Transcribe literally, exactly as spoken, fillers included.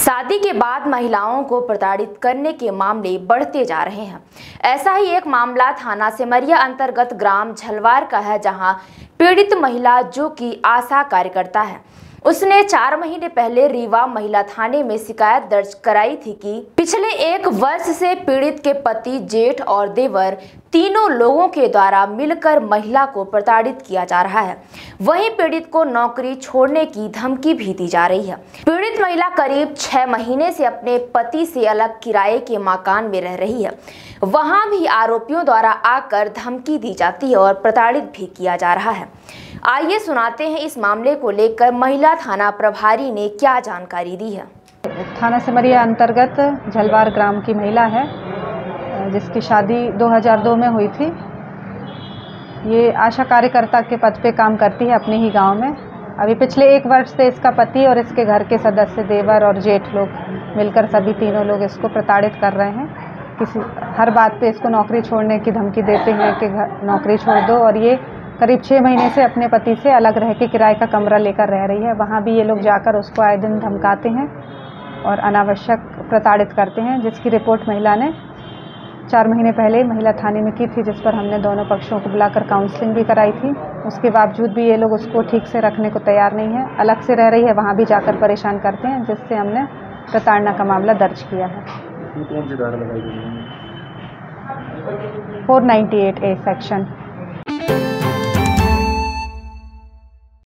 शादी के बाद महिलाओं को प्रताड़ित करने के मामले बढ़ते जा रहे हैं। ऐसा ही एक मामला थाना सिमरिया अंतर्गत ग्राम झलवार का है, जहां पीड़ित महिला, जो कि आशा कार्यकर्ता है, उसने चार महीने पहले रीवा महिला थाने में शिकायत दर्ज कराई थी कि पिछले एक वर्ष से पीड़ित के पति, जेठ और देवर तीनों लोगों के द्वारा मिलकर महिला को प्रताड़ित किया जा रहा है। वहीं पीड़ित को नौकरी छोड़ने की धमकी भी दी जा रही है। पीड़ित महिला करीब छह महीने से अपने पति से अलग किराए के मकान में रह रही है। वहां भी आरोपियों द्वारा आकर धमकी दी जाती है और प्रताड़ित भी किया जा रहा है। आइए सुनाते हैं इस मामले को लेकर महिला थाना प्रभारी ने क्या जानकारी दी है। थाना सिमरिया अंतर्गत झलवार ग्राम की महिला है, जिसकी शादी दो हज़ार दो में हुई थी। ये आशा कार्यकर्ता के पद पे काम करती है अपने ही गांव में। अभी पिछले एक वर्ष से इसका पति और इसके घर के सदस्य, देवर और जेठ लोग मिलकर सभी तीनों लोग इसको प्रताड़ित कर रहे हैं। किसी हर बात पे इसको नौकरी छोड़ने की धमकी देते हैं कि घर नौकरी छोड़ दो, और ये करीब छः महीने से अपने पति से अलग रह के किराए का कमरा लेकर रह रही है। वहाँ भी ये लोग जाकर उसको आए दिन धमकाते हैं और अनावश्यक प्रताड़ित करते हैं, जिसकी रिपोर्ट महिला ने चार महीने पहले महिला थाने में की थी, जिस पर हमने दोनों पक्षों को बुलाकर काउंसलिंग भी कराई थी। उसके बावजूद भी ये लोग उसको ठीक से रखने को तैयार नहीं है, अलग से रह रही है, वहाँ भी जाकर परेशान करते हैं, जिससे हमने प्रताड़ना का मामला दर्ज किया है। कौन सी धारा लगाई गई है? Four ninety eight A section.